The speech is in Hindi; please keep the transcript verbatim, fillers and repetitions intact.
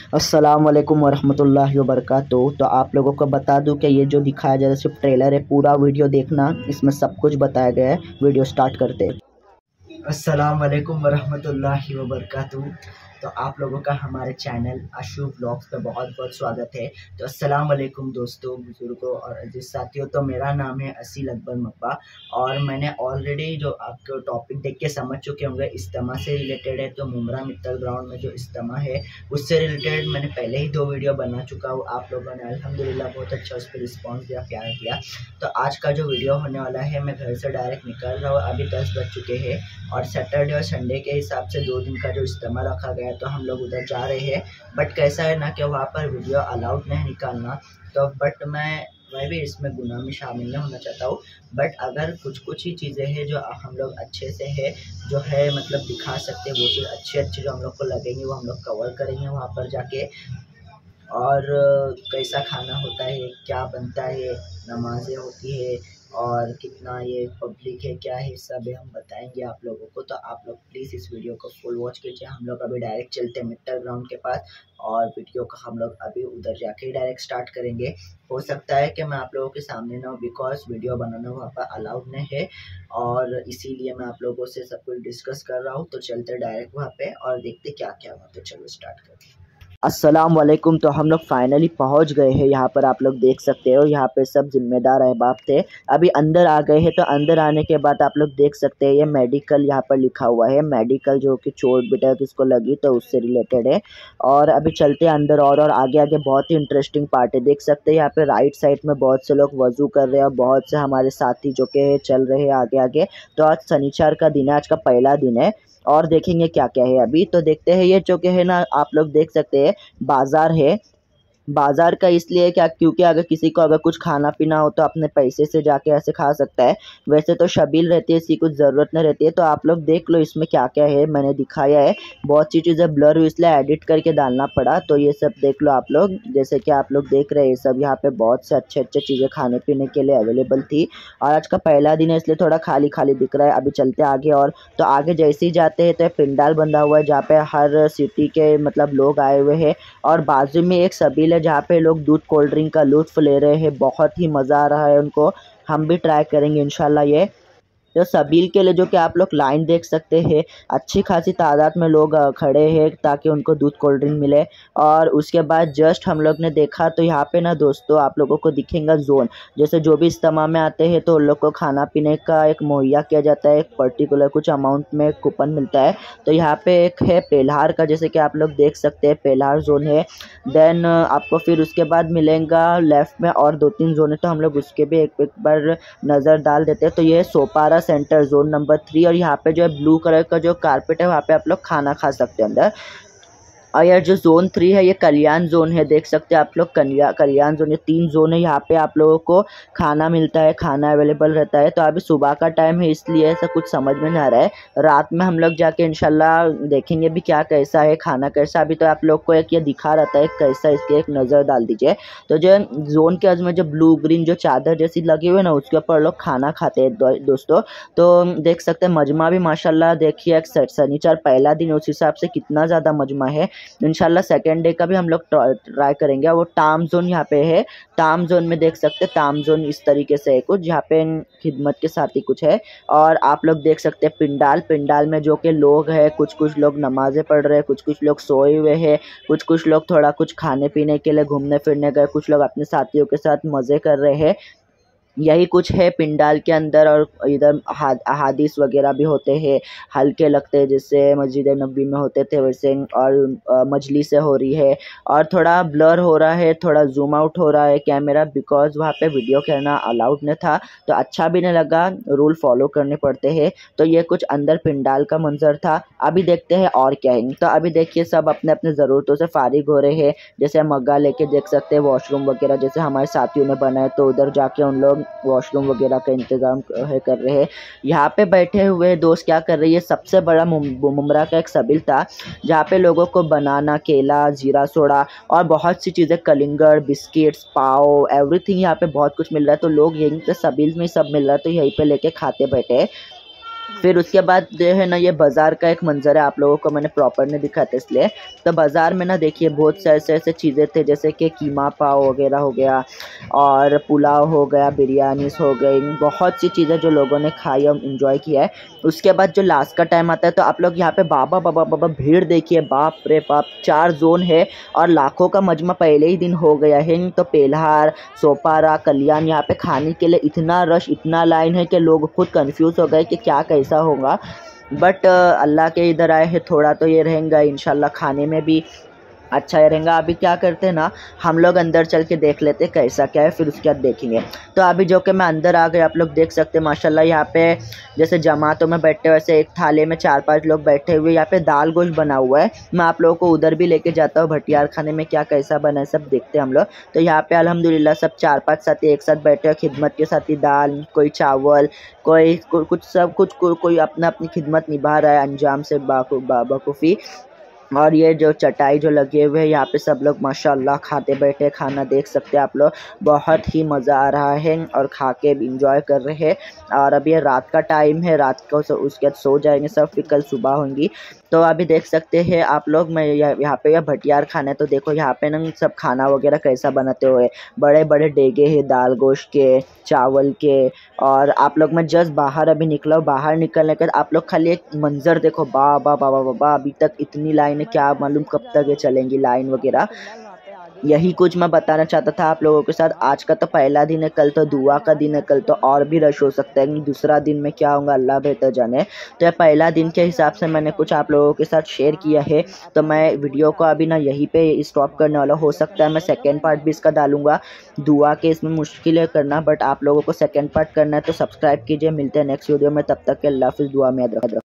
अस्सलाम वालेकुम वरहमतुल्लाहि वबरकातुहू। तो आप लोगों को बता दूं कि ये जो दिखाया जा रहा है सिर्फ ट्रेलर है, पूरा वीडियो देखना, इसमें सब कुछ बताया गया है। वीडियो स्टार्ट करते हैं। अस्सलाम वालेकुम वरहमतुल्लाहि वबरकातुहू। तो आप लोगों का हमारे चैनल आशू व्लॉग्स पे बहुत बहुत स्वागत है। तो अस्सलाम वालेकुम दोस्तों, बुजुर्गों और अजीज साथियों। तो मेरा नाम है असील अकबर मब्बा और मैंने ऑलरेडी जो आपको टॉपिक देख के समझ चुके होंगे इज्तिमा से रिलेटेड है। तो मुमरा मित्तल ग्राउंड में जो इज्तिमा है उससे रिलेटेड मैंने पहले ही दो वीडियो बना चुका हूँ। आप लोगों ने अल्हम्दुलिल्लाह बहुत अच्छा उस पर रिस्पॉन्स दिया, प्यार दिया। तो आज का जो वीडियो होने वाला है, मैं घर से डायरेक्ट निकल रहा हूँ, अभी दस बज चुके हैं और सैटरडे और संडे के हिसाब से दो दिन का जो इज्तिमा रखा गया है तो हम लोग उधर जा रहे हैं। बट कैसा है ना कि वहाँ पर वीडियो अलाउड नहीं निकालना, तो बट मैं मैं भी इसमें गुनाह में शामिल नहीं होना चाहता हूँ। बट अगर कुछ कुछ ही चीज़ें हैं जो हम लोग अच्छे से है जो है मतलब दिखा सकते हैं, वो चीज़ अच्छे अच्छे जो हम लोग को लगेंगे वो हम लोग कवर करेंगे वहाँ पर जाके। और कैसा खाना होता है, क्या बनता है, नमाज़ें होती है और कितना ये पब्लिक है, क्या है, सब है हम बताएंगे आप लोगों को। तो आप लोग प्लीज़ इस वीडियो को फुल वॉच कीजिए। हम लोग अभी डायरेक्ट चलते हैं मित्तल ग्राउंड के पास और वीडियो का हम लोग अभी उधर जाके ही डायरेक्ट स्टार्ट करेंगे। हो सकता है कि मैं आप लोगों के सामने ना हो, बिकॉज वीडियो बनाना वहाँ पर अलाउड नहीं है और इसीलिए मैं आप लोगों से सब कुछ डिस्कस कर रहा हूँ। तो चलते डायरेक्ट वहाँ पे और देखते क्या क्या हुआ। तो चलो स्टार्ट करते हैं। अस्सलाम वालेकुम। तो हम लोग फाइनली पहुंच गए हैं यहाँ पर, आप लोग देख सकते हो। यहाँ पे सब जिम्मेदार अहबाब थे, अभी अंदर आ गए हैं। तो अंदर आने के बाद आप लोग देख सकते हैं ये मेडिकल यहाँ पर लिखा हुआ है, मेडिकल जो कि चोट बेटा किसको लगी तो उससे रिलेटेड है। और अभी चलते हैं अंदर और और आगे आगे बहुत ही इंटरेस्टिंग पार्ट है। देख सकते हैं यहाँ पे राइट साइड में बहुत से लोग वजू कर रहे हैं और बहुत से हमारे साथी जो के चल रहे हैं आगे आगे। तो आज शनिचर का दिन है, आज का पहला दिन है और देखेंगे क्या क्या है अभी। तो देखते हैं, ये जो कि है ना आप लोग देख सकते हैं बाजार है। बाजार का इसलिए क्या, क्योंकि अगर किसी को अगर कुछ खाना पीना हो तो अपने पैसे से जाके ऐसे खा सकता है। वैसे तो शबील रहती है, इसकी कुछ ज़रूरत नहीं रहती है। तो आप लोग देख लो इसमें क्या क्या है, मैंने दिखाया है। बहुत सी चीज़ें ब्लर हुई इसलिए एडिट करके डालना पड़ा। तो ये सब देख लो आप लोग, जैसे कि आप लोग देख रहे हैं सब यहाँ पे बहुत से अच्छे अच्छे चीज़ें खाने पीने के लिए अवेलेबल थी। और आज का पहला दिन है इसलिए थोड़ा खाली खाली दिख रहा है। अभी चलते आगे और तो आगे जैसे ही जाते हैं तो पंडाल बंधा हुआ है जहाँ पे हर सिटी के मतलब लोग आए हुए हैं। और बाजू में एक सबील जहाँ पे लोग दूध कोल्ड ड्रिंक का लुत्फ़ ले रहे हैं, बहुत ही मज़ा आ रहा है उनको। हम भी ट्राई करेंगे इंशाल्लाह ये। तो सबील के लिए जो कि आप लोग लाइन देख सकते हैं, अच्छी खासी तादाद में लोग खड़े हैं ताकि उनको दूध कोल्ड ड्रिंक मिले। और उसके बाद जस्ट हम लोग ने देखा तो यहाँ पे ना दोस्तों आप लोगों को दिखेगा जोन, जैसे जो भी इज्तिमा में आते हैं तो उन लोग को खाना पीने का एक मुहैया किया जाता है, एक पर्टिकुलर कुछ अमाउंट में कूपन मिलता है। तो यहाँ पे एक है पेलहार का, जैसे कि आप लोग देख सकते हैं पेलहार जोन है। देन आपको फिर उसके बाद मिलेगा लेफ़्ट में और दो तीन जोन है, तो हम लोग उसके भी एक एक बार नज़र डाल देते हैं। तो ये Sopara centre zone number three और यहाँ पे जो है ब्लू कलर का जो कारपेट है वहाँ पे आप लोग खाना खा सकते हैं अंदर। और यार जो जोन थ्री है ये कल्याण जोन है, देख सकते हैं आप लोग कल्या कल्याण जोन, ये तीन जोन है। यहाँ पे आप लोगों को खाना मिलता है, खाना अवेलेबल रहता है। तो अभी सुबह का टाइम है इसलिए ऐसा कुछ समझ में नहीं आ रहा है। रात में हम लोग जाके इंशाल्लाह देखेंगे भी क्या कैसा है, खाना कैसा। अभी तो आप लोग को एक ये दिखा रहता है कैसा, इसकी एक नज़र डाल दीजिए। तो जो जोन के में जो ब्लू ग्रीन जो चादर जैसी लगी हुई है ना उसके ऊपर लोग खाना खाते हैं दोस्तों। तो देख सकते हैं मजमा भी माशाल्लाह, देखिए शनिचर पहला दिन उस हिसाब से कितना ज़्यादा मजमा है। इंशाल्लाह सेकेंड डे का भी हम लोग ट्राई करेंगे। वो टाम जोन यहाँ पे है, टाम जोन में देख सकते हैं टाम जोन इस तरीके से है कुछ, यहाँ पे खिदमत के साथ ही कुछ है। और आप लोग देख सकते हैं पिंडाल, पिंडाल में जो कि लोग हैं, कुछ कुछ लोग नमाज़ें पढ़ रहे हैं, कुछ कुछ लोग सोए हुए हैं, कुछ कुछ लोग थोड़ा कुछ खाने पीने के लिए घूमने फिरने गए, कुछ लोग अपने साथियों के साथ मज़े कर रहे हैं। यही कुछ है पिंडाल के अंदर। और इधर अहादीस वगैरह भी होते हैं, हल्के लगते हैं जैसे मस्जिद नबी में होते थे वैसे। और मजलिसें हो रही है और थोड़ा ब्लर हो रहा है, थोड़ा जूम आउट हो रहा है कैमरा, बिकॉज वहाँ पे वीडियो करना अलाउड नहीं था तो अच्छा भी नहीं लगा, रूल फॉलो करने पड़ते हैं। तो ये कुछ अंदर पिंडाल का मंजर था। अभी देखते हैं और क्या है। तो अभी देखिए सब अपने अपने ज़रूरतों से फारिग हो रहे हैं, जैसे मग्गा लेके देख सकते हैं वॉशरूम वगैरह जैसे हमारे साथियों ने बनाए तो उधर जाके उन लोग वॉशरूम वगैरह का इंतज़ाम है कर रहे हैं। यहाँ पे बैठे हुए दोस्त क्या कर रही है, सबसे बड़ा मुमरा का एक सबील था जहाँ पे लोगों को बनाना, केला, जीरा सोडा और बहुत सी चीज़ें, कलिंगड़, बिस्किट्स, पाव, एवरीथिंग यहाँ पे बहुत कुछ मिल रहा है। तो लोग यहीं पे सबील में सब मिल रहा है तो यहीं पे लेके खाते बैठे। फिर उसके बाद जो है ना ये बाज़ार का एक मंज़र है, आप लोगों को मैंने प्रॉपर नहीं दिखाया था इसलिए। तो बाज़ार में ना देखिए बहुत से ऐसे ऐसे चीज़ें थे, जैसे कि कीमा पाव वगैरह हो गया और पुलाव हो गया, बिरयानीस हो गई, बहुत सी चीज़ें जो लोगों ने खाई और इन्जॉय किया है। उसके बाद जो लास्ट का टाइम आता है तो आप लोग यहाँ पे बाबा बाबा बाबा भीड़ देखिए, बाप रे बाप, चार जोन है और लाखों का मजमा पहले ही दिन हो गया है। तो पेल्हार, सोपारा, कल्याण, यहाँ पे खाने के लिए इतना रश, इतना लाइन है कि लोग खुद कंफ्यूज हो गए कि क्या कैसा होगा। बट अल्लाह के इधर आए हैं, थोड़ा तो ये रहेगा इंशाल्लाह, खाने में भी अच्छा ही रहेगा। अभी क्या करते हैं ना, हम लोग अंदर चल के देख लेते हैं कैसा क्या है, फिर उसके बाद देखेंगे। तो अभी जो कि मैं अंदर आ गए, आप लोग देख सकते हैं माशाल्लाह यहाँ पे जैसे जमातों में बैठे वैसे एक थाले में चार पांच लोग बैठे हुए। यहाँ पे दाल गोश्त बना हुआ है, मैं आप लोगों को उधर भी लेके जाता हूँ भटियार खाने में, क्या कैसा बना है सब देखते हैं हम लोग। तो यहाँ पे अल्हम्दुलिल्लाह सब चार पाँच साथी एक साथ बैठे हैं, खिदमत के साथी दाल, कोई चावल, कोई कुछ सब कुछ को, कोई अपना अपनी खिदमत निभा रहा है अंजाम से बाखूबी। और ये जो चटाई जो लगे हुए हैं यहाँ पे सब लोग माशाल्लाह खाते बैठे, खाना देख सकते हैं आप लोग, बहुत ही मज़ा आ रहा है और खा के इंजॉय कर रहे हैं। और अभी ये रात का टाइम है, रात को सो उसके बाद सो जाएंगे सब, फिर कल सुबह होंगी। तो अभी देख सकते हैं आप लोग, मैं यहाँ पे यह भटियार खाना है। तो देखो यहाँ पे ना सब खाना वगैरह कैसा बनाते हुए, बड़े बड़े डेगे हैं दाल गोश्त के, चावल के। और आप लोग, मैं जस्ट बाहर अभी निकला हूँ, बाहर निकलने के बाद आप लोग खाली एक मंजर देखो, बा बा बा बा बा, अभी तक इतनी लाइन है, क्या मालूम कब तक ये चलेंगी लाइन वगैरह। यही कुछ मैं बताना चाहता था आप लोगों के साथ। आज का तो पहला दिन है, कल तो दुआ का दिन है, कल तो और भी रश हो सकता है, दूसरा दिन में क्या होगा अल्लाह बेहतर जाने। तो ये पहला दिन के हिसाब से मैंने कुछ आप लोगों के साथ शेयर किया है। तो मैं वीडियो को अभी ना यहीं पे स्टॉप करने वाला, हो सकता है मैं सेकेंड पार्ट भी इसका डालूंगा। दुआ के इसमें मुश्किल है करना, बट आप लोगों को सेकेंड पार्ट करना है तो सब्सक्राइब कीजिए। मिलते हैं नेक्स्ट वीडियो में, तब तक के अल्लाह हाफिज़, दुआ में याद रखिए।